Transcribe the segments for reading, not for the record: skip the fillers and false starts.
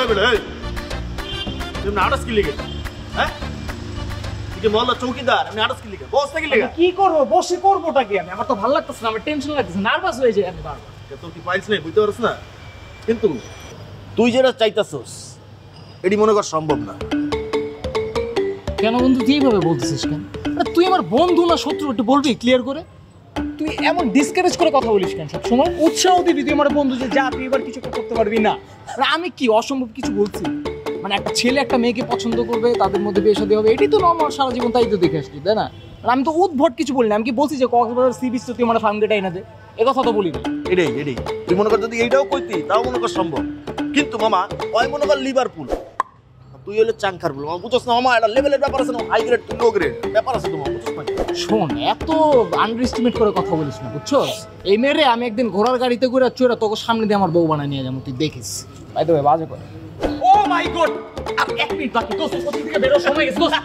বেড়া তুমি নাটস কি লিখে হ্যাঁ তুই মহল্লা চৌকিদার আমি নাটস কি লিখে বস থেকে লিখে কি করব বসে করবটা কি আমি আমার তো ভালো লাগতেছে না আমার টেনশন লাগতেছে নার্ভাস হয়ে যাই আমি বারবার তোর কি পাইছ নাই বুঝতে পারছ না কিন্তু তুই যেটা চাইতাছস এটি মনে কর সম্ভব না কেন বন্ধু তুই এইভাবে বলতেছিস কেন তুই আমার বন্ধু না শত্রু একটু বলবি ক্লিয়ার করে তুই এমন ডিসকারেজ করে কথা বলিস কেন সব সময় উৎসাহ দিবি তুই আমার বন্ধু যে যা তুই এবার কিছু করতে পারবি না আমি কি অসম্ভব কিছু বলছি মানে একটা ছেলে একটা মেয়েকে পছন্দ করবে তাদের মধ্যে বিয়ে শাদী হবে এটাই তো নর্মাল সারা জীবন তাই তো দেখে আসছি তাই না আর আমি তো উদ্ভট কিছু বলি না আমি কি বলছি যে কক্সবাজার সি বিচ তো তুই আমার ফার্মগেটে এনে দে এ কথা তো বলি না এটাই তুই মনে কর যদি এইটাও কইতি তাও মনে কর সম্ভব কিন্তু মামা ওই মনে কর লিভারপুল তুই হলে চাঙ্কার বল বুঝছ না মামা এটা লেভেলের ব্যাপার আছে না high grade to low grade ব্যাপার আছে তোমার বুঝছ না শোন এত আন্ডারএস্টিমেট করে কথা বলিস না বুঝছস এই মেরে আমি একদিন ঘোড়ার গাড়িতে করে চড়ে তোকে সামনে দিয়ে আমার বউ বানায় নিয়ে যাবো তুই দেখিস বাই দ্য ওয়ে বাজে করে ও মাই গড আর এক মিনিট বাকি দোস্ত কোথা থেকে বেরো সময় গেছে দোস্ত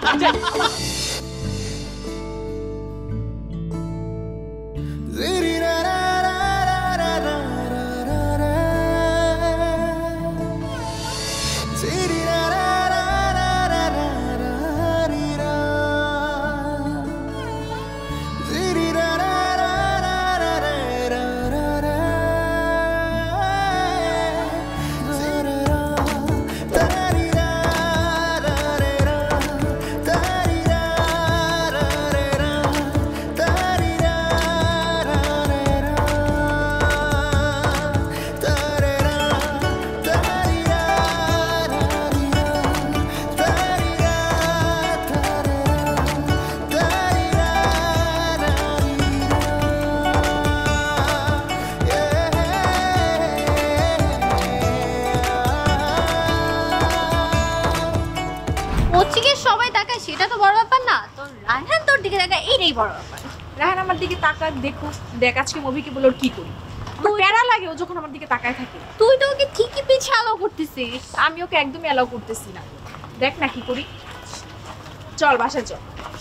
সেটা তো বড় ব্যাপার না তো রায়হান তোর দিকে তাকায় এইটাই বড় ব্যাপার রায়হান আমার দিকে তাকাক দেখো দেখ আজকে মুভিকে বলে ওর কি করি আমার প্যারা লাগে ও যখন আমার দিকে তাকায় থাকে তুই তো ওকে ঠিকই পিছে অ্যালাউ করতেছিস আমি ওকে একদমই অ্যালাউ করতেছি না দেখ না কি করি চল বাসা চল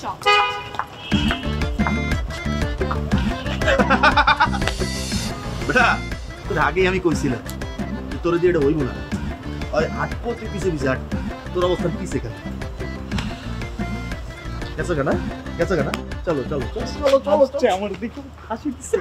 বেটা তোর আগেই আমি কইছিলাম যে তোর যে এটা হইব না ওই আটকো তুই পিছে পিছে আট তোর অবস্থান পিছে কেন গেছো কেনা চলো আমার দিকে হাসি দিচ্ছে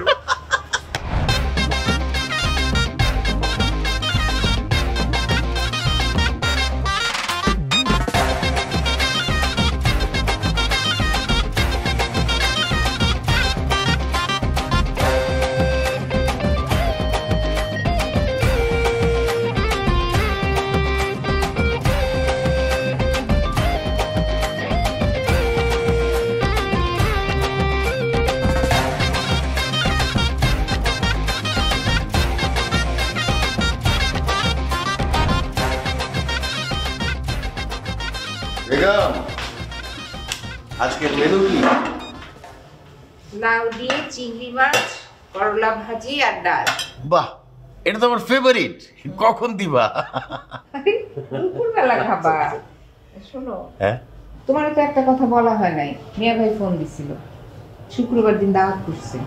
বেগম আজকের মেনু কি লাউ দিয়ে চিংড়ি মাছ করলা ভাজি আর ডাল বাহ এটা তো আমার ফেভারিট কখন দিবা দুপুরবেলা খাবা শোনো হ্যাঁ তোমার তো একটা কথা বলা হয় নাই মিয়া ভাই ফোন দিছিল শুক্রবার দিন দাওয়াত করছে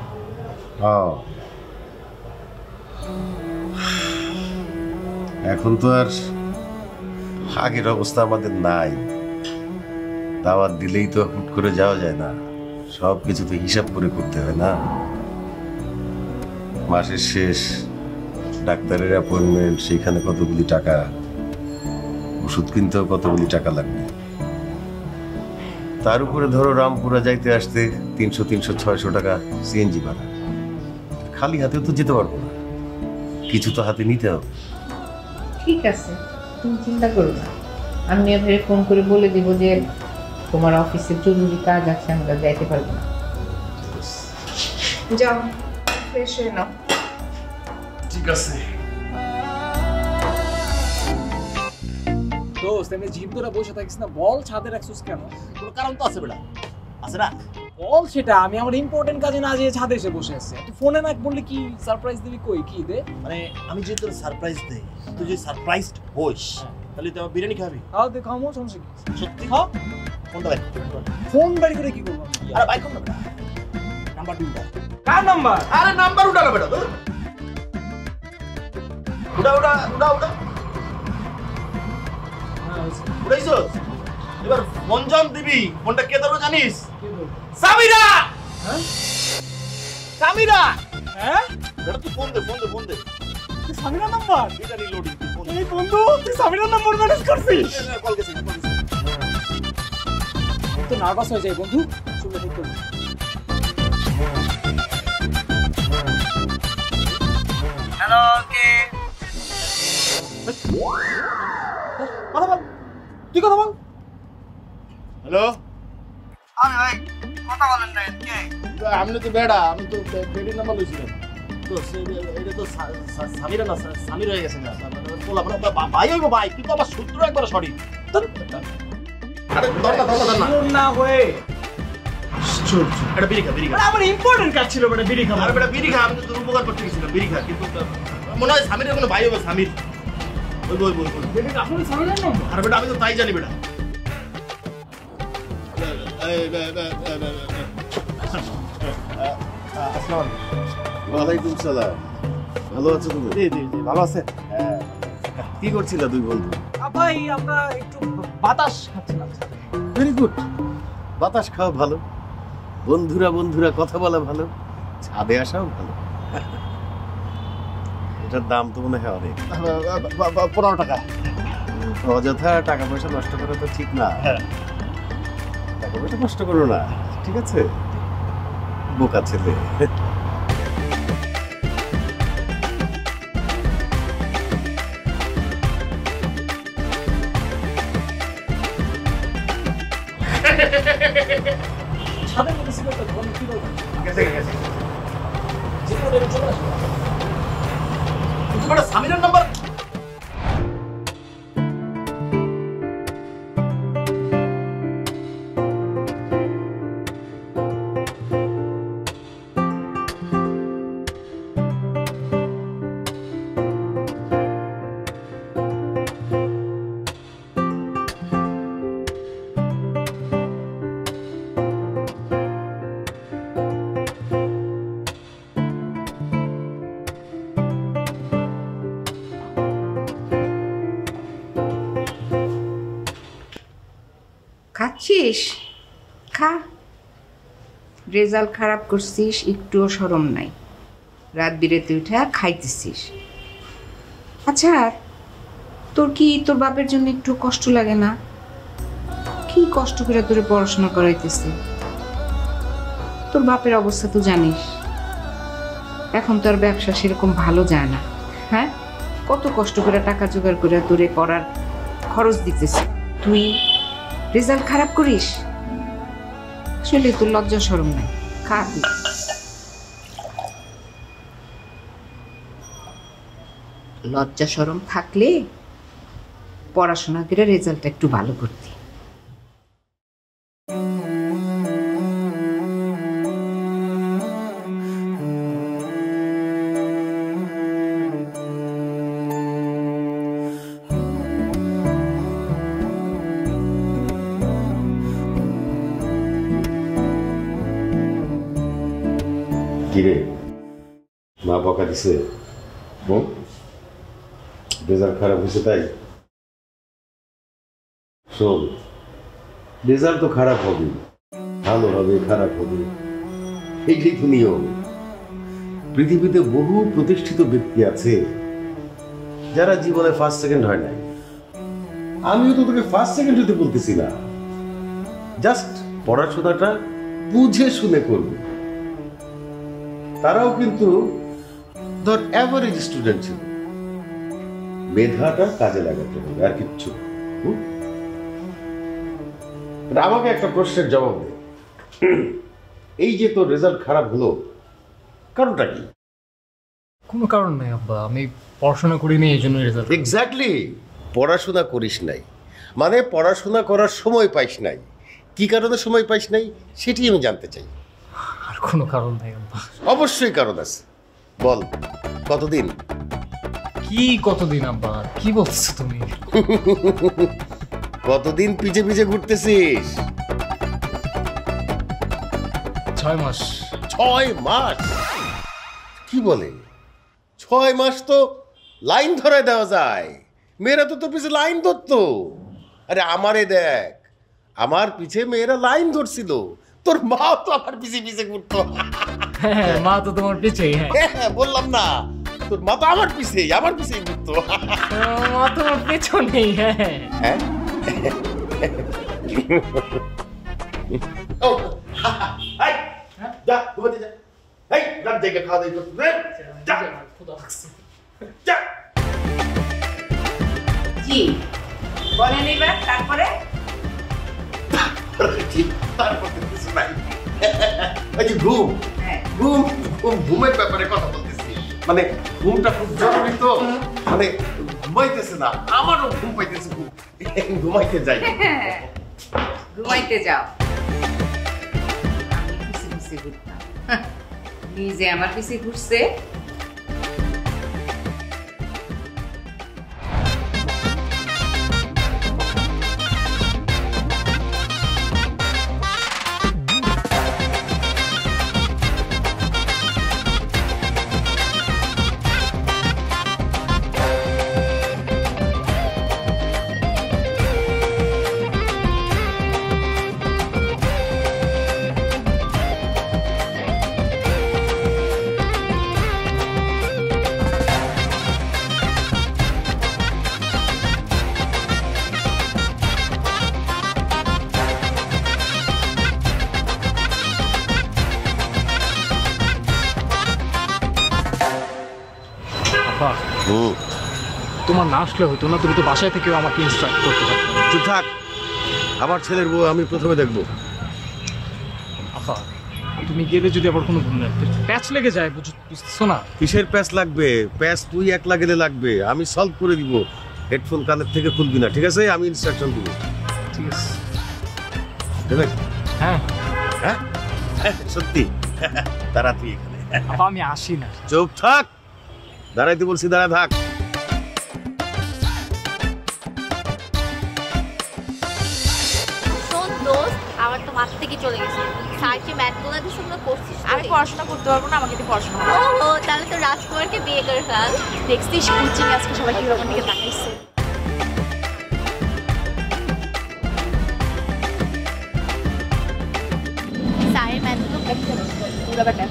এখন তো আর আগের অবস্থা আমাদের নাই দাওয়াত দিলেই তো হুট করে যাওয়া যায় না সব কিছু তো হিসাব করে করতে হয় না মাসের শেষ ডাক্তারের অ্যাপয়েন্টমেন্ট সেখানে কতগুলি টাকা ওষুধ কিনতেও কতগুলি টাকা লাগবে তার উপরে ধরো রামপুরা যাইতে আসতে 300-600 টাকা সিএনজি ভাড়া খালি হাতেও তো যেতে পারবো না কিছু তো হাতে নিতে হবে ঠিক আছে তুমি চিন্তা করো না আমি মিয়া ভাইয়ের ফোন করে বলে দিব যে তোমার অফিসে জরুরি কাজ আছে আমরা যাইতে পারবো না যাও ফ্রেশ হয়ে নাও ঠিক আছে দোস্ত আমি জিম ধরে বসে থাকিস না বল ছাদে রাখছিস কেন কোনো কারণ তো আছে বেটা আছে না বল সেটা আমি আমার ইম্পর্টেন্ট কাজে না যেয়ে ছাদে এসে বসে আছি তুই ফোনে না বললি কি সারপ্রাইজ দিবি কই কি দে মানে আমি যে তোর সারপ্রাইজ দেই তুই যদি সারপ্রাইজড হোস তাহলে তুই বিরিয়ানি খাবি খাও দে খামো সমস্যা কি সত্যি হ্যাঁ ফোনটা বাই ফোন বাড়ি করে কি করব আরে বাই কোন নাম্বার দিবি কার নাম্বার আরে নাম্বার উঠালো বেটা উড়া বুঝাইছস? এবার ফোন যখন দিবি ফোনটা কে ধরবে জানিস? সামিরা! সামিরা! হ্যাঁ এটা তুই ফোন দে, ফোন দে, ফোন দে। সামিরা নাম্বার এটা রিলোডিং ফোন দে। এই বন্ধু তুই সামিরার নাম্বার ম্যানেজ করছিস কল গেছে, কল গেছে। তো নার্ভাস হয়ে যায় বন্ধু চলে দেখতে হ্যালো কে কথা বল তুই কথা বল হ্যালো? আমি ভাই কথা বলেন না কে আমি তো বেড়া, আমি তো বেডির নাম্বার লইছিলাম। তো এটা তো সামিরা না, সামির হয়ে গেছে না। বলা ভাই হইব ভাই, কিন্তু আমার সূত্র একবার সঠিক। আরে দরকার না। না হয়ে এটা বিড়ি খা, বিড়ি খা। আমার ইম্পর্টেন্ট কাজ ছিল বেটা বিড়ি খাওয়া আরে বেটা বিড়ি খা, আমি তো তোর উপকার করতে গেছিলাম। বিড়ি খা, কিন্তু মনে হয় সামিরের কোনো ভাই হবে, সামির। ওই বই বই বই। বেটা আপনি সামিরার নাম্বার আরে বেটা আমি তো তাই জানি বেটা। আসসালামু ওয়ালাইকুম সালাম। ভালো আছো তুমি? জি জি জি, ভালো আছেন? হ্যাঁ। কি করছিলা দুই বন্ধু? ভাই আমরা একটু বাতাস খাচ্ছিলাম ভেরি গুড। বাতাস খাওয়া ভালো, বন্ধুরা বন্ধুরা কথা বলা ভালো, ছাদে আসাও ভালো। এটার দাম তো মনে হয় অনেক। 15 টাকা। অযথা টাকা পয়সা নষ্ট করা তো ঠিক না। হ্যাঁ। টাকা পয়সা নষ্ট করো না, ঠিক আছে? বোকা ছেলে। ছাদের মধ্যে সিগারেটটা ধরুন কি বলবেন গেছে গেছে। যে কোনো টাইমে চলে আসবে কিন্তু বেটা সামিরের নাম্বার। খাচ্ছিস খা, রেজাল্ট খারাপ করছিস একটুও শরম নাই, রাত বিরেতে উঠে খাইতেছিস। আচ্ছা তোর কি তোর বাপের জন্য একটু কষ্ট লাগে না? কি কষ্ট করে তোরে পড়াশোনা করাইতেছে। তোর বাপের অবস্থা তো জানিস, এখন তো আর ব্যবসা সেরকম ভালো যায় না। হ্যাঁ, কত কষ্ট করে টাকা জোগাড় করে তোরে পড়ার খরচ দিতেছে, তুই রেজাল্ট খারাপ করিস? আসলে তোর লজ্জা শরম নাই, খা তুই। লজ্জা শরম থাকলে পড়াশোনা করে রেজাল্টটা একটু ভালো করতি। কিরে, মা বকা দিছে? রেজাল্ট খারাপ হয়েছে তাই? শোন, রেজাল্ট তো খারাপ হবে, ভালো হবে খারাপ হবে, এইটাই তো নিয়ম। পৃথিবীতে বহু প্রতিষ্ঠিত ব্যক্তি আছে যারা জীবনে ফার্স্ট সেকেন্ড হয় নাই। আমিও তো তোকে ফার্স্ট সেকেন্ড হতে বলতেছি না, জাস্ট পড়াশোনাটা বুঝে শুনে করবি। তারাও কিন্তু ধর অ্যাভারেজ স্টুডেন্ট ছিল, মেধাটা কাজে লাগাতে হবে, আর কিচ্ছু। আমাকে একটা প্রশ্নের জবাব দে, এই যে তোর রেজাল্ট খারাপ হলো, কারণটা কি? কোনো কারণ নাই আব্বা, আমি পড়াশোনা করিনি এই জন্য রেজাল্ট। এক্স্যাক্টলি, পড়াশোনা করিস নাই মানে পড়াশোনা করার সময় পাইস নাই। কি কারণে সময় পাইস নাই সেটি আমি জানতে চাই। আর কোনো কারণ নাই আব্বা। অবশ্যই কারণ আছে, বল কতদিন? কি কতদিন আব্বা, কি বলছো তুমি? কতদিন পিছে পিছে ঘুরতেছিস? 6 মাস। 6 মাস? কি বলে? 6 মাস তো লাইন ধরে দেওয়া যায়, মেয়েরা তো তোর পিছে লাইন ধরতো। আরে আমারে দেখ, আমার পিছে মেয়েরা লাইন ধরছিল, তোর মা তো আমার পিছে পিছে ঘুরতো। হ্যাঁ, মা তো তোমার পিছেই। হ্যাঁ, হ্যাঁ, বললাম না, তোর মা তো আমার পিছেই ঘুরতো। মা তোমার পেছনেই। হ্যাঁ, হ্যাঁ, ও, এই, যা ঘুমাতে যা। এই, রাত জেগে খাওয়া দাওয়া করতে দে। যা, যা। জি বলেন এবার, তারপরে তারপর তো কিছু নাই। এই যে ঘুম, হ্যাঁ ঘুমের ব্যাপারে কথা বলতেছি। মানে ঘুমটা খুব জরুরি তো, মানে ঘুমাইতেছে না, আমারও ঘুম পাইতেছে, ঘুমাইতে যাই। ঘুমাইতে যাও। আমি পিছে পিছে ঘুরতাম, নিজে আমার পিছে ঘুরছে। তোমার না আসলে হতো না, তুমি তো বাসায় থেকেও আমাকে ইনস্ট্রাক্ট করতে পারতো। চুপ থাক, আমার ছেলের বউ আমি প্রথমে দেখবো। আফা, তুমি গেলে যদি আবার কোনো ঘুম লাগবে, প্যাচ লেগে যায়, বুঝতেছো না? কিসের প্যাচ লাগবে? প্যাচ তুই একলা গেলে লাগবে, আমি সলভ করে দিব। হেডফোন কানের থেকে খুলবি না, ঠিক আছে? আমি ইনস্ট্রাকশন দিব। ঠিক আছে। হ্যাঁ হ্যাঁ, হ্যাঁ, সত্যি। দাঁড়া তুই এখানে। আপা আমি আসি না। চুপ থাক, দাঁড়াইতে বলছি, দাঁড়া থাক। শোন দোস্ত, আমার তো মাথা থেকে চলে গেছে। স্যার যে ম্যাথগুলো দিয়েছে ওগুলো করছিস? আমি পড়াশোনা করতে পারবো না, আমাকে দিয়ে পড়াশোনা করো। ও তাহলে তো রাজকুমারকে বিয়ে করে ফেল। দেখছিস কোচিং আজকে সবাই কিভাবে আমার দিকে তাকাইছে। স্যারের ম্যাথগুলো করতে হবে। পুরো ব্যাপারটা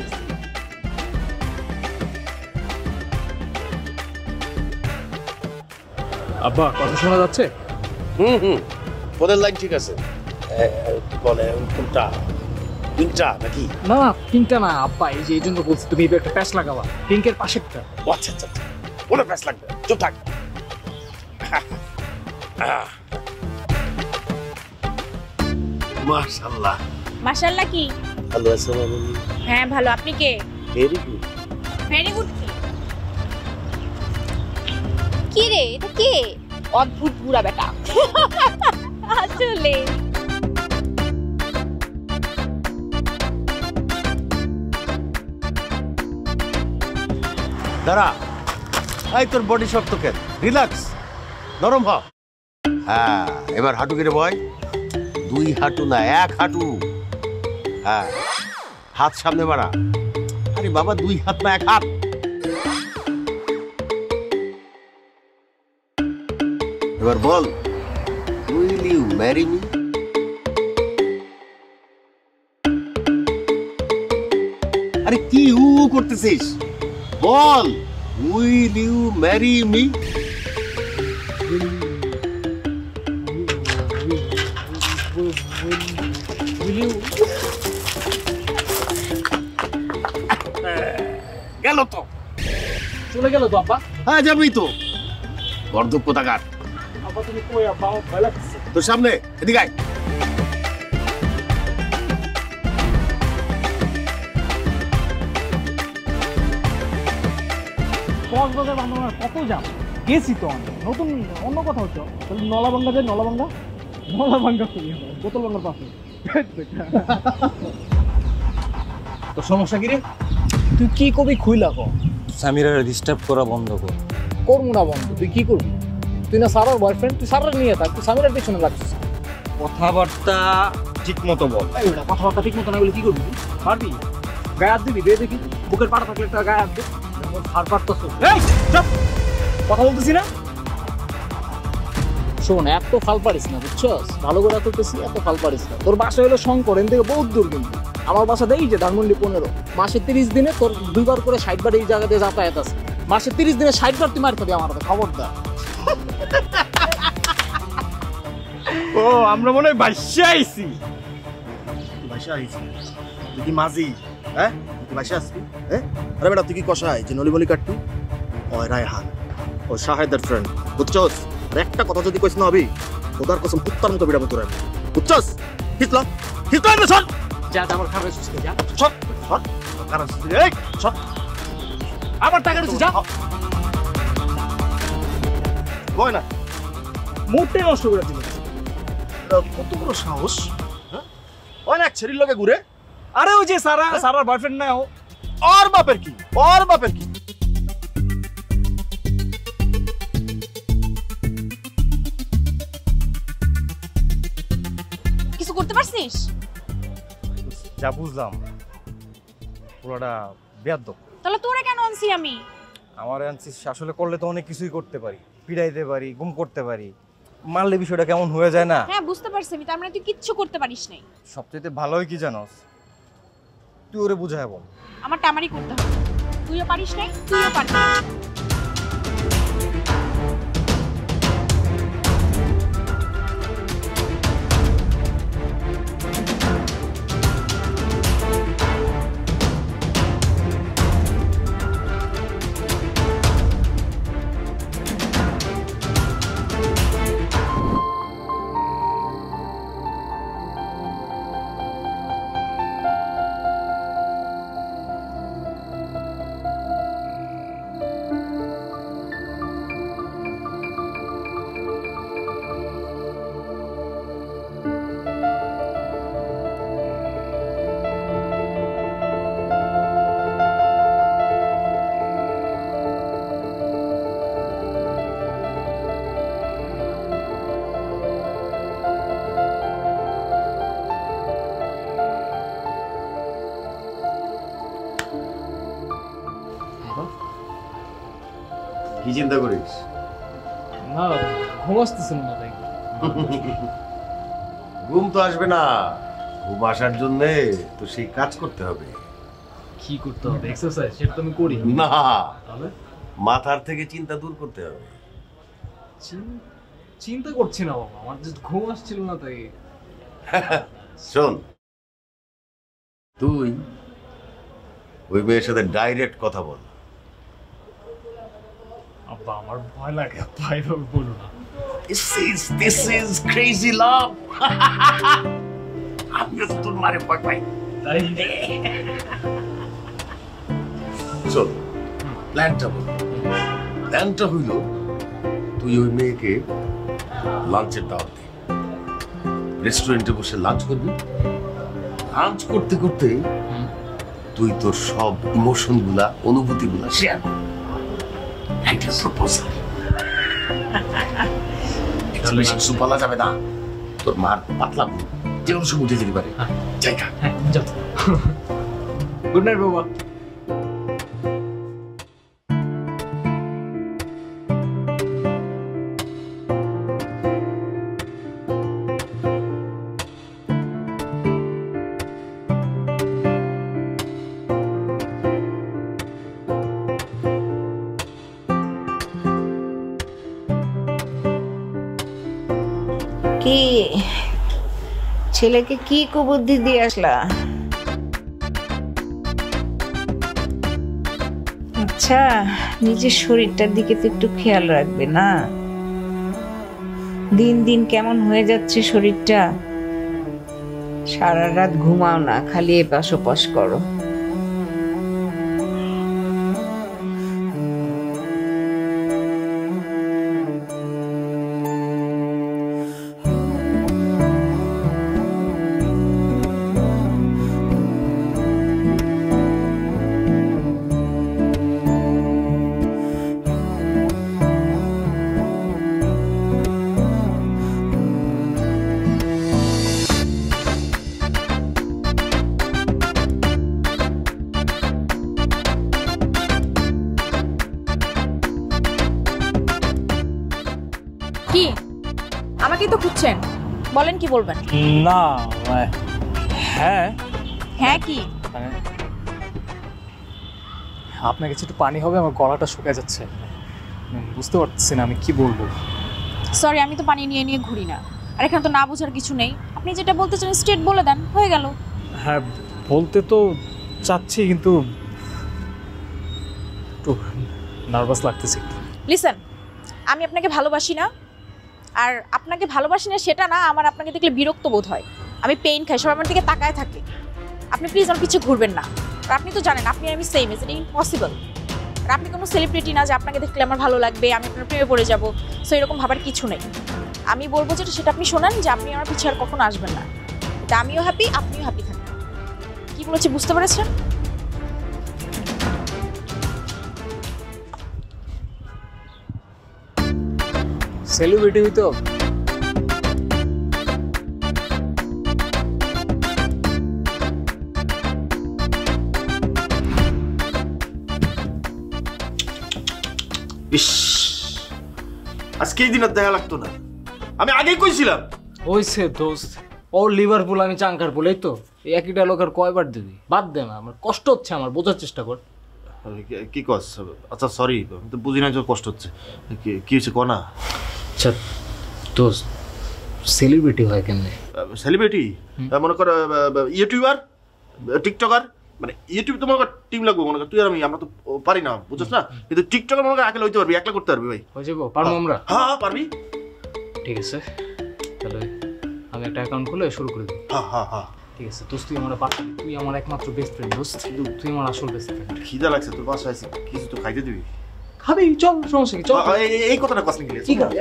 আব্বা, কথা শোনা যাচ্ছে? পরের লাইন ঠিক আছে। বলে কোনটা? পিঙ্কটা নাকি? না না, পিঙ্কটা না আব্বা, এই যে এই জন্য বলছি তুমি একটা প্যাচ লাগাবা, পিঙ্কের পাশেরটা। ও আচ্ছা আচ্ছা, ওটা প্যাচ লাগবে, চুপ থাক। মাশাআল্লাহ। মাশাআল্লাহ কি? ভালো আছো মামনি? হ্যাঁ ভালো, আপনি কে? Very good. ভেরি গুড কি? কি রে, এটা কে? অদ্ভুত বুড়া বেটা। আসলে দাঁড়া, এই তোর বডি শক্ত কেন? রিল্যাক্স, নরম হ। হ্যাঁ, এবার হাঁটু কেটে বয়। 2 হাঁটু না, 1 হাঁটু। হ্যাঁ, হাত সামনে বাড়া। আরে বাবা, 2 হাত না, 1 হাত। এবার বল, উইল ইউ ম্যারি মি? আরে কি হু করতেছিস? বল, উইল ইউ ম্যারি মি? গেল তো, চলে গেল তো আব্বা। হ্যাঁ যাবি তো, গর্দব কোথাকার। আব্বা তুমি কই আব্বা? আমার ভয় লাগছে। তোর সামনে, এদিকে আয়। কক্সবাজার বান্দরবান কত যাম, গেছি তো অনেক। নতুন অন্য কথা হচ্ছে, তাহলে নলাবাঙ্গা যাই। নলাবাঙ্গা বোতল বাঙ্গার পাশে। তো সমস্যা কি রে? তুই কি কবি খুইলা কর। সামিরা ডিস্টার্ব করা বন্ধ কর। করবো না বন্ধু, তুই কি করবি? তুই না সারার বয়ফ্রেন্ড, তুই সারার নিয়ে থাক, তুই সামিরার পিছনে লাগছিস। কথাবার্তা ঠিক মতো বল। কথাবার্তা ঠিক মতো না বলে কি করবি? পারবি? গায়ে হাত দিবি? দে দেখি, বুকের পাটা থাকলে একটা গায়ে হাত দে। হার পারতো, কথা বলতেছি না। শোন, এত ফাল পারিস না, বুঝছস? ভালো করে করতেছি, এত ফাল পারিস না। তোর বাসা হলো শঙ্কর, এখান থেকে বহুত দূর কিন্তু। আমার বাসা দেই যে ধানমন্ডি 15। মাসে 30 দিনে তোর 2 বার করে 60 বার এই জায়গা দিয়ে যাতায়াত আছে। মাসে 30 দিনে 60 বার তুই মার খাবি আমার হাতে, খবরদার। ও আমরা মনে হয় বাসা আইছি। ভাষা আইছি তুই কি মাঝি? হ্যাঁ তুই ভাষা আসবি? হ্যাঁ আরে বেটা তুই কি কষাই যে নলিমলি কাটবি? ওই রায়হান ও শাহেদের ফ্রেন্ড, বুঝছস? আর একটা কথা যদি কইস না হবি খোদার কসম কুত্তার মতো বিড়াবো তোরা, বুঝছস? হিতলা হিতলা না শট যা আমার খাবার সুস্থ যা, শট শট কারণ এই শট আবার টাকা দিছিস যা। কই না মুডটাই নষ্ট করে দিলি। কত বড় সাহস? হ্যাঁ অনেক ছেড়ির লগে ঘুরে। আরে ওই যে সারার বয়ফ্রেন্ড না ও? ওর বাপের কি, ওর বাপের কি? কিছু করতে পারছিস? যা বুঝলাম পুরোটা বেয়াদব। তাহলে তোরা কেন আনছি আমি? আমার আনছিস আসলে করলে তো অনেক কিছুই করতে পারি, পিড়াইতে পারি, গুম করতে পারি, মারলে বিষয়টা কেমন হয়ে যায় না? হ্যাঁ বুঝতে পারছি আমি, তার মানে তুই কিচ্ছু করতে পারিস নাই। সবচেয়ে ভালোই কি জানোস, তুই ওরে বুঝায় বল। আমার টামারি করতে হবে। তুইও পারিস নাই, তুইও পারিস না। কি চিন্তা করিস? না ঘুম আসতেছিল না তাই। ঘুম তো আসবে না, ঘুম আসার জন্য তো সেই কাজ করতে হবে। কি করতে হবে? এক্সারসাইজ, সেটা তো আমি করি না, তাহলে মাথার থেকে চিন্তা দূর করতে হবে। চিন্তা করছি না বাবা, আমার জাস্ট ঘুম আসছিল না তাই। শোন, তুই ওই মেয়ের সাথে ডাইরেক্ট কথা বল। আব্বা আমার ভয় লাগে, আব্বা এভাবে বলো না। This is crazy love. আমিও তো তোর মারে ভয় পাই। তাই শোন, প্ল্যানটা বল। প্ল্যানটা হইল তুই ওই মেয়েকে লাঞ্চের দাওয়াত দে, রেস্টুরেন্টে বসে লাঞ্চ করবি। লাঞ্চ করতে করতে তুই তোর সব ইমোশন গুলা, অনুভূতি গুলা শেয়ার করবি। একটা প্রপোজাল। বেশি কিছু বলা যাবে না, তোর মার পাতলা যে কোনো সময় উঠে যেতে পারে। জায়গা গুড নাইট বাবা। কি ছেলেকে কি কুবুদ্ধি দিয়ে আসলা? আচ্ছা, নিজের শরীরটার দিকে তো একটু খেয়াল রাখবে না? দিন দিন কেমন হয়ে যাচ্ছে শরীরটা। সারা রাত ঘুমাও না, খালি এপাশ ওপাশ করো। তো খুঁজছেন, বলেন কি বলবেন? না হ্যাঁ হ্যাঁ কি? মানে আপনার কাছে একটু পানি হবে, আমার গলাটা শুকিয়ে যাচ্ছে, বুঝতে পারছি না আমি কি বলবো। সরি, আমি তো পানি নিয়ে নিয়ে ঘুরি না, আর এখানে তো না বোঝার কিছু নেই। আপনি যেটা বলতে চান স্ট্রেট বলে দেন, হয়ে গেল। হ্যাঁ বলতে তো চাচ্ছি, কিন্তু একটু নার্ভাস লাগতেছে। লিসেন, আমি আপনাকে ভালোবাসি না, আর আপনাকে ভালোবাসি না সেটা না, আমার আপনাকে দেখলে বিরক্ত বোধ হয়, আমি পেইন খাই, সবাই আমার দিকে তাকায় থাকে। আপনি প্লিজ আমার পিছু ঘুরবেন না। আর আপনি তো জানেন আপনি আমি সেম, ইজ ইট ইম্পসিবল। আর আপনি কোনো সেলিব্রিটি না যে আপনাকে দেখলে আমার ভালো লাগবে, আমি আপনার প্রেমে পড়ে যাবো। সো এরকম ভাবার কিছু নেই। আমি বলবো যেটা সেটা আপনি শোনান, যে আপনি আমার পিছু আর কখনো আসবেন না। এটা আমিও হ্যাপি, আপনিও হ্যাপি থাকবেন। কি বলেছি বুঝতে পেরেছেন? সেলিব্রিটি হইতে হবে? ইস, আজকে এই দিন আর দেখা লাগতো না, আমি আগেই কইছিলাম। ওইসে দোস্ত, ওর লিভারপুল আমি চাঙ্কার পুল, এই তো একই ডায়লগ আর কয়বার দিবি? বাদ দে না, আমার কষ্ট হচ্ছে, আমার বোঝার চেষ্টা কর। কি কস? আচ্ছা সরি, আমি তো বুঝি না যে কষ্ট হচ্ছে। কি হয়েছে কনা? আচ্ছা দোস্ত, সেলিব্রিটি হয় কেমনে? সেলিব্রিটি মনে কর ইউটিউবার, টিকটকার, মানে ইউটিউব তো মনে কর টিম লাগবে, মনে কর তুই আর আমি, আমরা তো পারি না, বুঝছিস না? কিন্তু টিকটকার মনে কর একলা হইতে পারবি, একলা করতে পারবি ভাই। হয়ে যাবো, পারবো আমরা? হ্যাঁ পারবি। ঠিক আছে, তাহলে আমি একটা অ্যাকাউন্ট খুলে শুরু করে দিই। হ্যাঁ ঠিক আছে দোস্ত, তুই আমার তুই আমার একমাত্র বেস্ট ফ্রেন্ড দোস্ত, তুই আমার আসল বেস্ট ফ্রেন্ড। খিদা লাগছে, তোর বাসায় আছি, কিছু তো খাইতে দিবি? খাবি? চল, সমস্যা কি, চল। এই কথাটা কস নাকি? ঠিক আছে।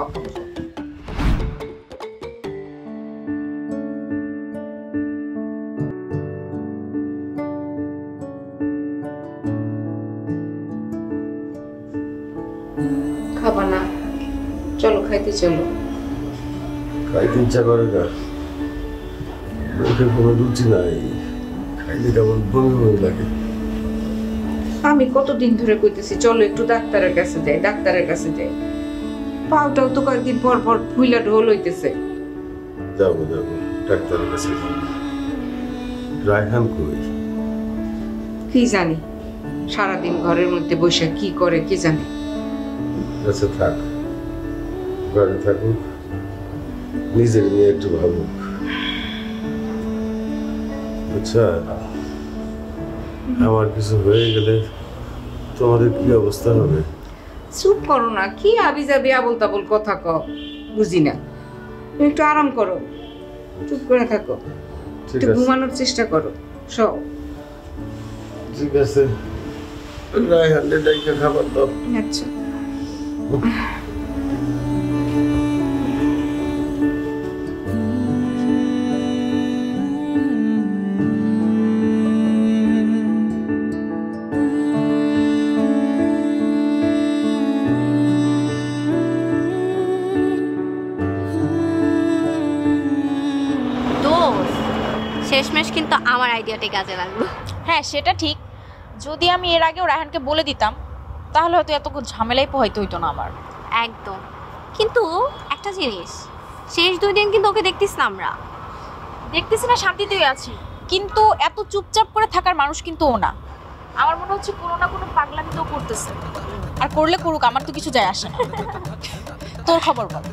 খাবা না? চলো খাইতে চলো। খাইতে ইচ্ছা করে না, মুখে কোনো রুচি নাই, খাইলে কেমন বমি বমি লাগে। আমি কতদিন ধরে কইতেছি চলো একটু ডাক্তারের কাছে যাই, ডাক্তারের কাছে যাই। পাউটাও তো কয়েকদিন পর পর ফুইলা ঢোল হইতেছে। যাবো ডাক্তারের কাছে। রায়হান কই? কি জানি, সারাদিন ঘরের মধ্যে বসে কি করে কি জানে। আচ্ছা থাক, ঘরে থাকুক, নিজের নিয়ে একটু ভাবুক। আচ্ছা, আমার কিছু হয়ে গেলে তোমাদের কি অবস্থা হবে? চুপ করো না, কি আবি যাবি আবল তাবল কথা কও, বুঝি না। তুমি একটু আরাম করো, চুপ করে থাকো, একটু ঘুমানোর চেষ্টা করো। সব ঠিক আছে, রায়হানের ডাইকা খাবার দাও। আচ্ছা। শেষমেশ কিন্তু আমার আইডিয়াটাই কাজে লাগলো। হ্যাঁ সেটা ঠিক, যদি আমি এর আগেও রায়হানকে বলে দিতাম তাহলে হয়তো এত ঝামেলাই পোহাইতে হইতো না আমার। একদম, কিন্তু একটা জিনিস, শেষ 2 দিন কিন্তু ওকে দেখতেছি না, আমরা দেখতেছি না, শান্তিতেই আছি, কিন্তু এত চুপচাপ করে থাকার মানুষ কিন্তু ও না। আমার মনে হচ্ছে কোনো না কোনো পাগলামি তো করতেছে, আর করলে করুক, আমার তো কিছু যায় আসে না। তোর খবর বল।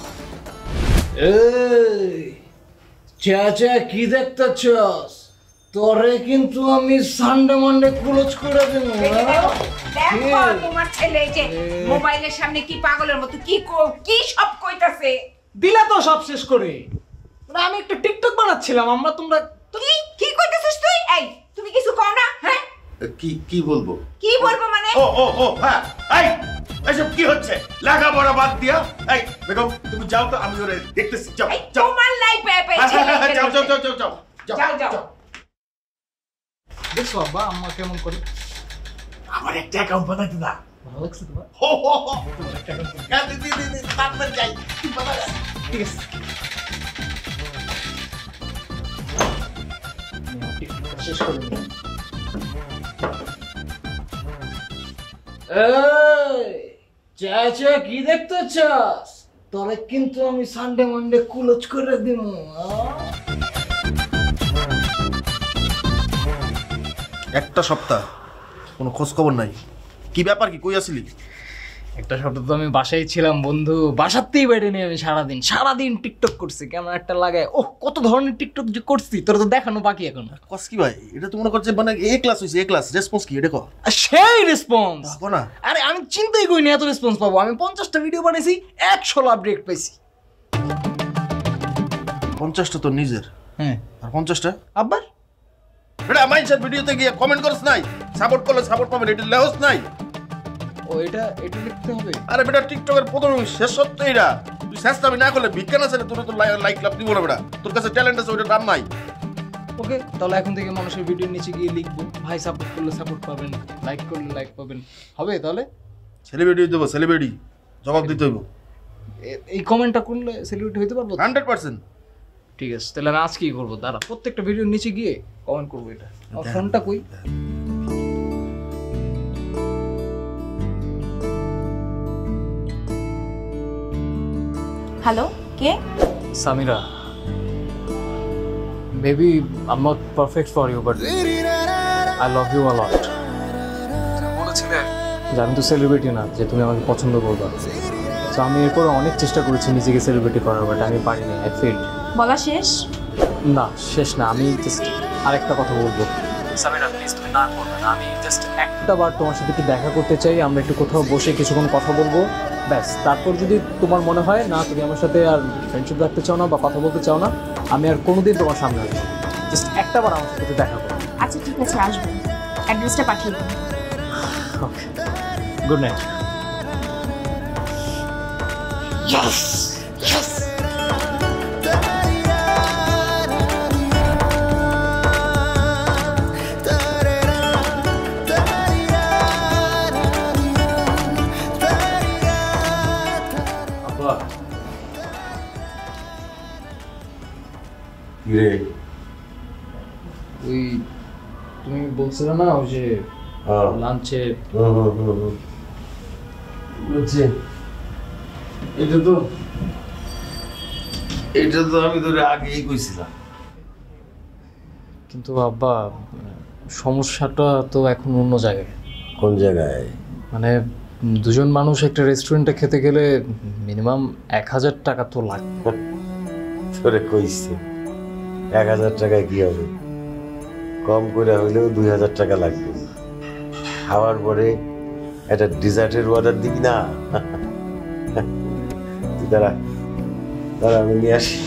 চাচা কি দেখতেছস? তোরে কিন্তু আমি সানডে মানডে ক্লোজ করে দেবো। দেখো তোমার ছেলে এই যে মোবাইলের সামনে কি পাগলের মতো কি সব কইতাছে। দিলা তো সব শেষ করে। মানে আমি একটা টিকটক বানাচ্ছিলাম, তোমরা কি কইতাছিস তুই? এই তুমি কিছু কও না? হ্যাঁ কি বলবো? কি বলবো মানে? ও হ্যাঁ, এই এসব কি হচ্ছে? লেখাপড়া বাদ দিয়া এই বেগম তুমি যাও তো, আমি ওরে দেখতেছি। যাও যাও, তোমার লাই ছেলে যাও যাও যাও যাও যাও যাও। দেখছো আব্বা আম্মা কেমন করে? আমার একটা অ্যাকাউন্ট বানাইতে না। ভালো লাগছে তোমার? হো দি তারপর যাই। ঠিক আছে। শেষ করে দিই। চাচা কি দেখতে চাস? তোরে কিন্তু আমি সানডে মানডে ক্লোজ করে দিব। একটা সপ্তাহ কোনো খোঁজ খবর নাই। কি ব্যাপার, কি কই আসলি? একটা সপ্তাহ তো আমি বাসায় ছিলাম বন্ধু, বাসাতেই বাইরে নিয়ে আমি সারাদিন টিকটক করছি। কেমন একটা লাগে, ওহ কত ধরনের টিকটক যে করছি তোর তো দেখানো বাকি এখন। কস কি ভাই, এটা তো মনে করছে মানে এ ক্লাস হইছে, এ ক্লাস রেসপন্স কি এটা কো? সেই রেসপন্স দেখো না। আরে আমি চিন্তাই করিনি এত রেসপন্স পাবো। আমি 50টা ভিডিও বানাইছি, 100 লাভ রিয়েক্ট পাইছি। 50টা তো নিজের, হ্যাঁ আর 50টা আব্বার। বেটা মাইন্ডসেট ভিডিওতে গিয়ে কমেন্ট করছ নাই, সাপোর্ট করলে সাপোর্ট পাবেন, এটা লেহস নাই। ও এটা লিখতে হবে। আরে বেটা টিকটকের প্রথম শেষ সত্য এটা। তুই চেষ্টা না করলে ভিক্ষা না ছেলে তোর তো লাইক লাভ দিব না বেটা। তোর কাছে ট্যালেন্ট আছে, ওইটা দাম নাই। ওকে তাহলে এখন থেকে মানুষের ভিডিওর নিচে গিয়ে লিখবো, ভাই সাপোর্ট করলে সাপোর্ট পাবেন, লাইক করলে লাইক পাবেন। হবে তাহলে? সেলিব্রিটি দেবো, সেলিব্রিটি জবাব দিতে হইব। এই কমেন্টটা করলে সেলিব্রিটি হইতে পারবো 100%। ঠিক আছে তাহলে আমি আজকেই করবো। দাঁড়া প্রত্যেকটা ভিডিওর নিচে গিয়ে কমেন্ট করবো। এটা আমার ফোনটা কই? হ্যালো, কে? Samira, maybe I'm not perfect for you, but I love you a lot. বলেছিলে যে আমি তো সেলিব্রিটি না যে তুমি আমাকে পছন্দ করবে। তো আমি এরপর অনেক চেষ্টা করেছি নিজেকে সেলিব্রিটি করার, বাট আমি পারিনি। I failed. বলা শেষ? না শেষ না, আমি জাস্ট আরেকটা কথা বলবো। সামিরা প্লিজ তুমি না করবে না। আমি জাস্ট একটা বার তোমার সাথে একটু দেখা করতে চাই, আমরা একটু কোথাও বসে কিছুক্ষণ কথা বলবো, ব্যাস। তারপর যদি তোমার মনে হয় না তুমি আমার সাথে আর ফ্রেন্ডশিপ রাখতে চাও না বা কথা বলতে চাও না, আমি আর কোনোদিন তোমার সামনে আসবো। জাস্ট একটা বার আমার সাথে দেখা করো। আচ্ছা ঠিক আছে, আসবো। অ্যাড্রেসটা পাঠিয়ে দিন। Okay, good night. Yes yes. ওই তুমি বলছিলে না ওই যে লাঞ্চে বুঝছি, এটা তো আমি তোরে আগেই কইছিলাম। কিন্তু আব্বা সমস্যাটা তো এখন অন্য জায়গায়। কোন জায়গায়? মানে দুজন মানুষ একটা রেস্টুরেন্টে খেতে গেলে মিনিমাম 1000 টাকা তো লাগবে। তোরে কইছি 1000 টাকায় কি হবে? কম করে হইলেও 2000 টাকা লাগবে। খাওয়ার পরে একটা ডিজার্টের অর্ডার দিবি না? তুই দাঁড়া আমি নিয়ে আসি।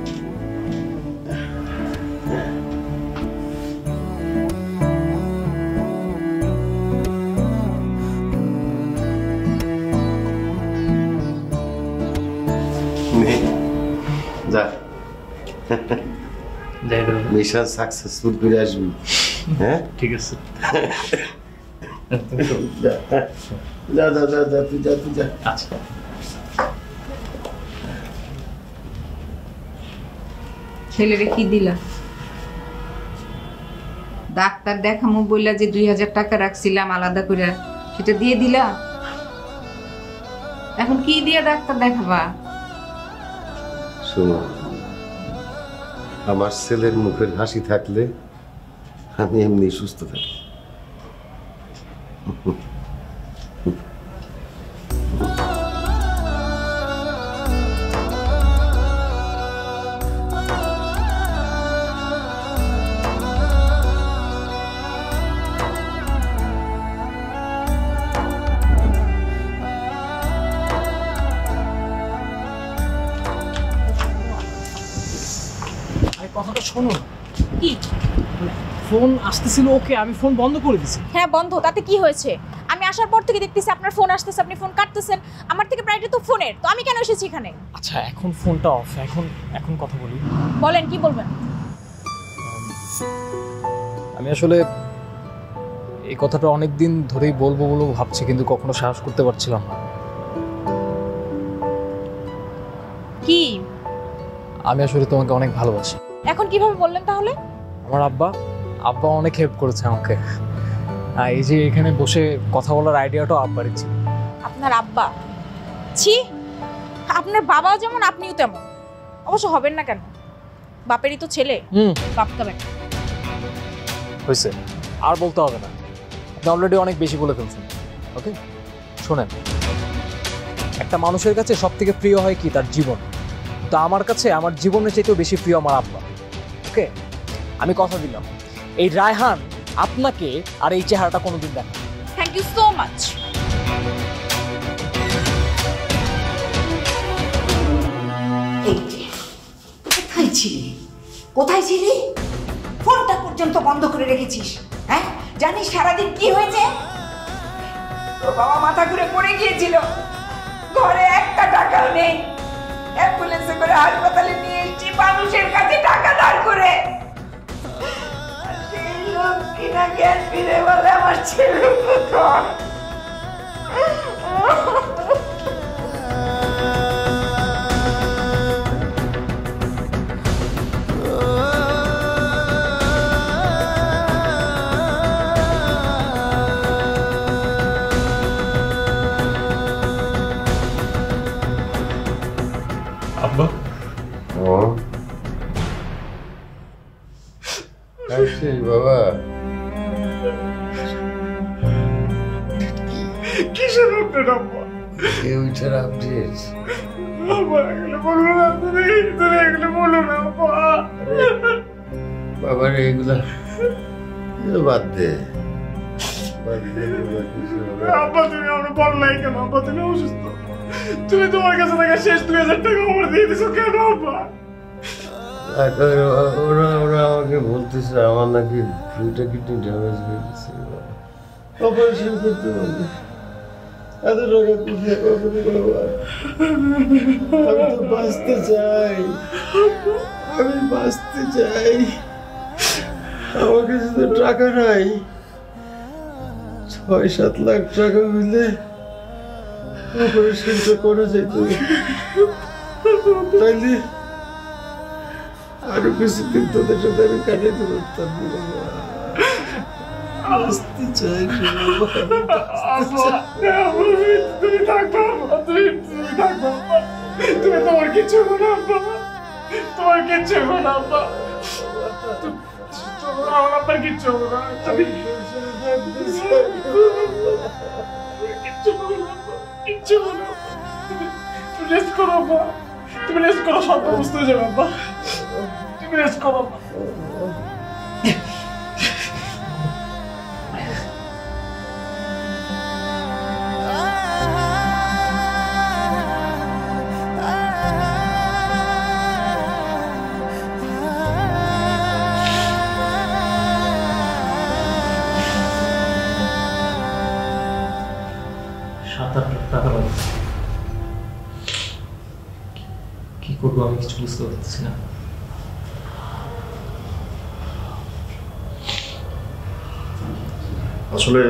যা মিশন সাকসেসফুল করে আসবি। হ্যাঁ ঠিক আছে। যা তুই যা। আচ্ছা ছেলেরে কি দিলা? ডাক্তার দেখামু বললা যে 2000 টাকা রাখছিলাম আলাদা করে, সেটা দিয়ে দিলা? এখন কি দিয়ে ডাক্তার দেখাবা? শোনো, আমার ছেলের মুখের হাসি থাকলে আমি এমনি সুস্থ থাকি। শোনো কি? ফোন আসতেছিল, ওকে আমি ফোন বন্ধ করে দিছি। হ্যাঁ বন্ধ, তাতে কি হয়েছে? আমি আসার পর থেকে দেখতেছি আপনার ফোন আসতেছে, আপনি ফোন কাটতেছেন। আমার থেকে প্রায়োরিটি তো ফোনের, তো আমি কেন এসেছি এখানে? আচ্ছা এখন ফোনটা অফ, এখন কথা বলি। বলেন, কি বলবেন? আমি আসলে এই কথাটা অনেক দিন ধরেই বলবো ভাবছি, কিন্তু কখনো সাহস করতে পারছিলাম না। কি? আমি আসলে তোমাকে অনেক ভালোবাসি। এখন কিভাবে বললেন তাহলে? আমার আব্বা অনেক হেল্প করেছে আমাকে। এই যে এখানে বসে কথা বলার আইডিয়াটাও আব্বারই ছিল। আপনার আব্বা? ছি, আপনার বাবা যেমন আপনিও তেমন। অবশ্য হবেন না কেন, বাপেরই তো ছেলে। বাপ তবে হয়েছে, আর বলতে হবে না, আপনি অলরেডি অনেক বেশি বলে ফেলছেন। ওকে শোনেন, একটা মানুষের কাছে সব থেকে প্রিয় হয় কি? তার জীবন। তো আমার কাছে আমার জীবনের চাইতেও বেশি প্রিয় আমার আব্বা। ওকে আমি কথা দিলাম, এই রায়হান আপনাকে আর এই চেহারাটা কোনোদিন দেখা। Thank you so much. কোথায় ছিলি? ফোনটা পর্যন্ত বন্ধ করে রেখেছিস। হ্যাঁ, জানিস সারাদিন কি হয়েছে? তোর বাবা মাথা ঘুরে পড়ে গিয়েছিল, ঘরে একটা টাকাও নেই। অ্যাম্বুলেন্সে করে হাসপাতালে নিয়ে এসেছি মানুষের কাছে টাকা ধার করে। সেই লোক কিনা জ্ঞান ফিরে বলে আমার ছেলে কোথায়। আব্বা বাবা কিসের আপডেট আব্বা? কেউ ছাড়া আপডেট? আব্বা এগুলো বলবো না, তুমি এগুলো বলো না আব্বা। বাবার এগুলা বাদ দে। আব্বা তুমি আমরা বললাই কেন? আব্বা তুমি অসুস্থ, তুমি তোমার কাছে থাকা শেষ 2000 টাকা আমার দিয়ে দিছো কেন আব্বা? ওরা আমাকে বলতেছে আমার নাকি 2টা কিডনি ড্যামেজ হয়ে গেছে, অপারেশন করতে বলবে। এত টাকা কোথায় পাবো বাবা? আমি তো বাঁচতে চাই, আমি বাঁচতে চাই। আমার কাছে তো টাকা নাই। 6-7 লাখ টাকা হইলে অপারেশনটা করা যেত, তাইলে আরো কিছুদিন তোদের সাথে আমি কাটাইতে পারতাম। বাঁচতে চাই তুমি থাকবো, তুমি থাকবো, তুমি তোমার কিচ্ছু হবে না আব্বা, তোমার কিচ্ছু হবে না আব্বা, আমার আব্বার কিচ্ছু হবে না। তুমি কিচ্ছু হবে না, কিচ্ছু হবে না। তুমি রেস্ট করো আব্বা, তুমি রেস্ট করো, সব বুঝতে হয়ে যাবে আব্বা, তুমি রেস্ট করো। টাকা লাগবে, কি করবো আমি কিছু বুঝতে পারছি না। আসলে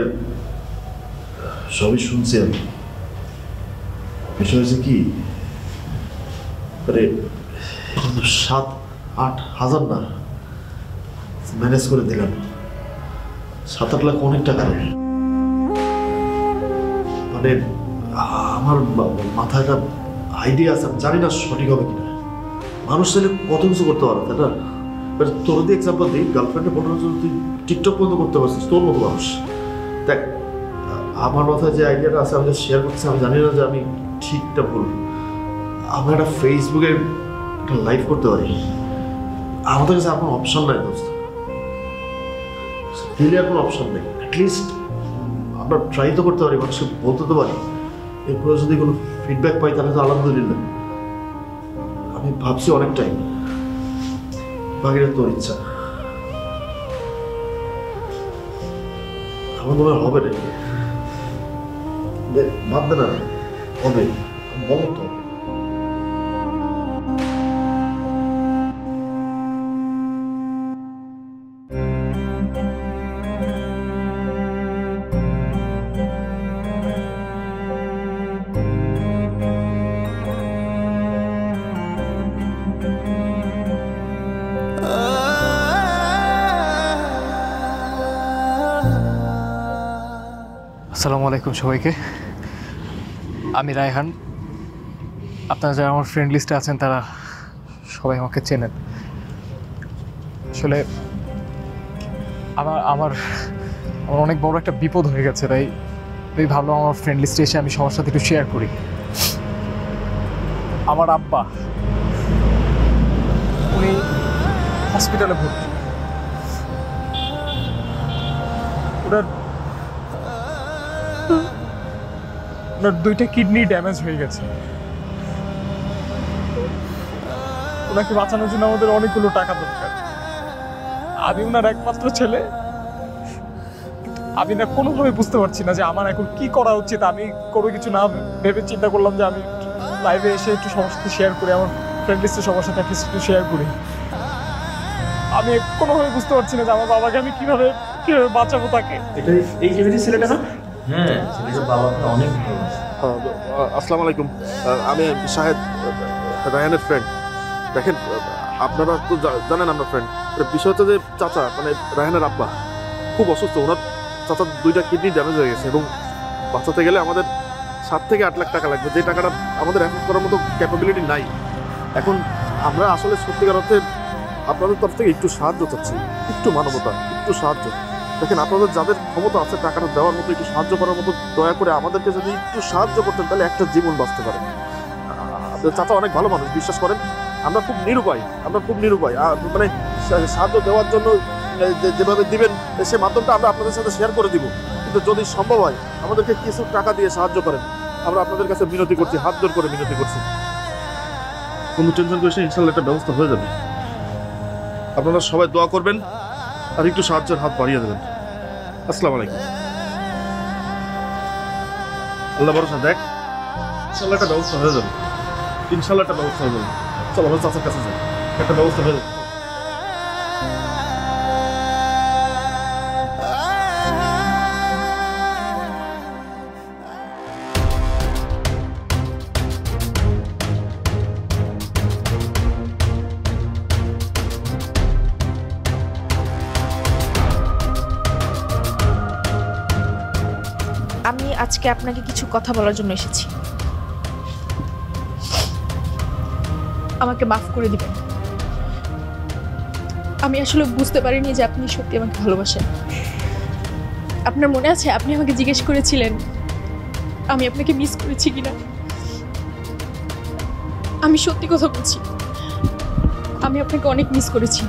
সবই শুনছি আমি। বিষয় হয়েছে কি, আরে 7-8 হাজার না, ম্যানেজ করে দিলাম। 7-8 লাখ অনেক টাকা। মানে আমার মাথায় একটা আইডিয়া আছে, আমি জানি না সঠিক হবে কিনা। মানুষ চাইলে কত কিছু করতে পারে, তাই না? তোর যদি এক্সাম্পল দিই, গার্লফ্রেন্ডের পড়ানোর জন্য তুই টিকটক পর্যন্ত করতে পারছিস, তোর মতো মানুষ। দেখ আমার মাথায় যে আইডিয়াটা আছে আমি শেয়ার করছি, আমি জানি না যে আমি ঠিকটা ভুল। আমরা একটা ফেসবুকে একটা লাইভ করতে পারি, আমাদের কাছে আর কোনো অপশন নাই দোস্ত, দিলে আর কোনো অপশন নেই। অ্যাটলিস্ট আমরা ট্রাই তো করতে পারি, মানুষকে বলতে তো পারি। এরপরে যদি কোনো ফিডব্যাক পাই তাহলে তো আলহামদুলিল্লাহ। আমি ভাবছি অনেক টাইম বাকিটা তোর ইচ্ছা। আমার মনে হয় হবে নাকি? ভাববে না হবে, বলো তো। আসসালামু আলাইকুম সবাইকে। আমি রায়হান। আপনারা যারা আমার ফ্রেন্ড লিস্টে আছেন তারা সবাই আমাকে চেনেন। আসলে আমার আমার আমার অনেক বড় একটা বিপদ হয়ে গেছে, তাই ভাবলাম আমার ফ্রেন্ড লিস্টে এসে আমি সবার সাথে একটু শেয়ার করি। আমার আব্বা উনি হসপিটালে ভর্তি। ওনার 2টা কিডনি ড্যামেজ হয়ে গেছে। ওনাকে বাঁচানোর জন্য আমাদের অনেকগুলো টাকা দরকার। আমি ওনার একমাত্র ছেলে। আমি না কোনোভাবে বুঝতে পারছি না যে আমার এখন কি করা উচিত। আমি কোনো কিছু না ভেবে চিন্তা করলাম যে আমি লাইভে এসে একটু সবার সাথে শেয়ার করি, আমার ফ্রেন্ড লিস্টে সবার সাথে একটু শেয়ার করি। আমি কোনোভাবে বুঝতে পারছি না যে আমার বাবাকে আমি কিভাবে বাঁচাবো তাকে। এই ছেলেটা না? হ্যাঁ, ছেলেটার বাবা অনেক ভালো। আসসালামু আলাইকুম, আমি শাহেদ, রায়হানের ফ্রেন্ড। দেখেন, আপনারা তো জানেন আমরা ফ্রেন্ড। বিষয় হচ্ছে যে চাচা মানে রায়হানের আব্বা খুব অসুস্থ। ওনার চাচার 2টা কিডনি ড্যামেজ হয়ে গেছে এবং বাঁচাতে গেলে আমাদের 7 থেকে 8 লাখ টাকা লাগবে, যে টাকাটা আমাদের অ্যাফোর্ড করার মতো ক্যাপাবিলিটি নাই। এখন আমরা আসলে সত্যিকার অর্থে আপনাদের তরফ থেকে একটু সাহায্য চাচ্ছি, একটু মানবতা, একটু সাহায্য। দেখেন, আপনাদের যাদের ক্ষমতা আছে টাকাটা দেওয়ার মতো, একটু সাহায্য করার মতো, দয়া করে আমাদেরকে যদি একটু সাহায্য করতেন তাহলে একটা জীবন বাঁচতে পারে। চাচা অনেক ভালো মানুষ, বিশ্বাস করেন। আমরা খুব নিরুপায়, মানে সাহায্য দেওয়ার জন্য যেভাবে দিবেন সে মাধ্যমটা আমরা আপনাদের সাথে শেয়ার করে দিব, কিন্তু যদি সম্ভব হয় আমাদেরকে কিছু টাকা দিয়ে সাহায্য করেন। আমরা আপনাদের কাছে মিনতি করছি, হাত জোর করে মিনতি করছি। কোনো টেনশন করিস না, ইনশাল্লাহ একটা ব্যবস্থা হয়ে যাবে। আপনারা সবাই দোয়া করবেন আর একটু সাহায্যের হাত বাড়িয়ে দেবেন। আসসালামু আলাইকুম। আল্লাহ ভরসা, দেখ ইনশাল্লাহ একটা ব্যবস্থা হয়ে যাবে। ইনশাল্লাহ একটা ব্যবস্থা হয়ে যাবে। চলো আমার চাচার কাছে যাই, একটা ব্যবস্থা হয়ে যাবে। আমি আজকে আপনাকে কিছু কথা বলার জন্য এসেছি। আমাকে মাফ করে দিবেন। আমি আসলে বুঝতে পারিনি যে আপনি সত্যি আমাকে ভালোবাসেন। আপনার মনে আছে আপনি আমাকে জিজ্ঞেস করেছিলেন আমি আপনাকে মিস করেছি কিনা? আমি সত্যি কথা বলছি, আমি আপনাকে অনেক মিস করেছি।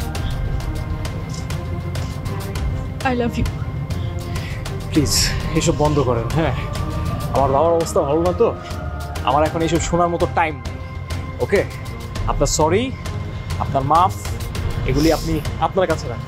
I love you. প্লিজ এসব বন্ধ করেন। হ্যাঁ, আমার বাবার অবস্থা ভালো না, তো আমার এখন এইসব শোনার মতো টাইম নেই। ওকে, আপনার সরি, আপনার মাফ, এগুলি আপনি আপনার কাছে রাখেন।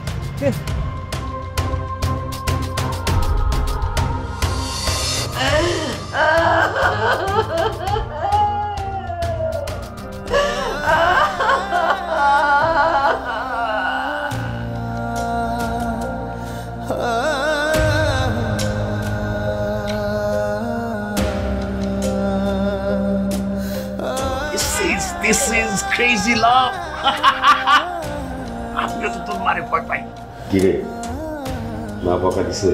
This is crazy love. আমিও তো তোর মারে ভয় পাই। কি রে, মা বকা দিছে?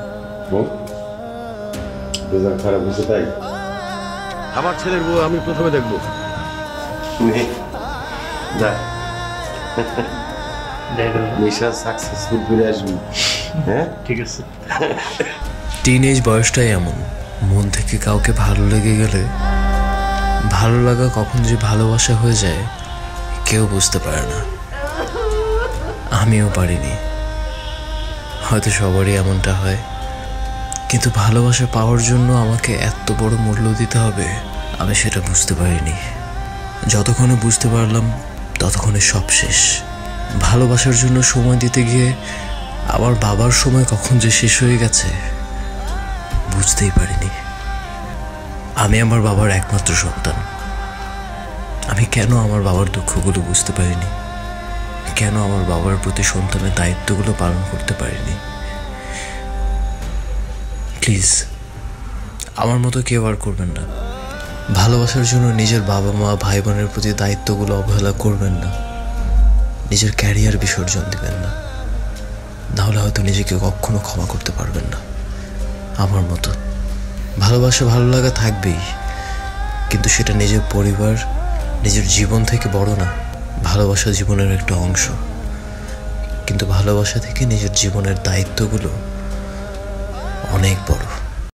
রেজাল্ট খারাপ হয়েছে তাই? আমার ছেলের বউ আমি প্রথমে দেখবো। মিশা সাকসেসফুল ফিরে আসবি। হ্যাঁ ঠিক আছে। টিনেজ বয়সটাই এমন, মন থেকে কাউকে ভালো লেগে গেলে ভালো লাগা কখন যে ভালোবাসা হয়ে যায় কেউ বুঝতে পারে না। আমিও পারিনি, হয়তো সবারই এমনটা হয়, কিন্তু ভালোবাসা পাওয়ার জন্য আমাকে এত বড় মূল্য দিতে হবে আমি সেটা বুঝতে পারিনি। যতক্ষণে বুঝতে পারলাম ততক্ষণে সব শেষ। ভালোবাসার জন্য সময় দিতে গিয়ে আমার বাবার সময় কখন যে শেষ হয়ে গেছে বুঝতেই পারিনি। আমি আমার বাবার একমাত্র সন্তান। আমি কেন আমার বাবার দুঃখগুলো বুঝতে পারিনি? কেন আমার বাবার প্রতি সন্তানের দায়িত্বগুলো পালন করতে পারিনি? প্লিজ আমার মতো কেউ আর করবেন না। ভালোবাসার জন্য নিজের বাবা মা ভাই বোনের প্রতি দায়িত্বগুলো অবহেলা করবেন না। নিজের ক্যারিয়ার বিসর্জন দিবেন না, নাহলে হয়তো নিজেকে কখনো ক্ষমা করতে পারবেন না। আমার মতো ভালোবাসা ভালো লাগা থাকবেই, কিন্তু সেটা নিজের পরিবার নিজের জীবন থেকে বড় না। ভালোবাসা জীবনের একটা অংশ, কিন্তু ভালোবাসা থেকে নিজের জীবনের দায়িত্বগুলো অনেক বড়।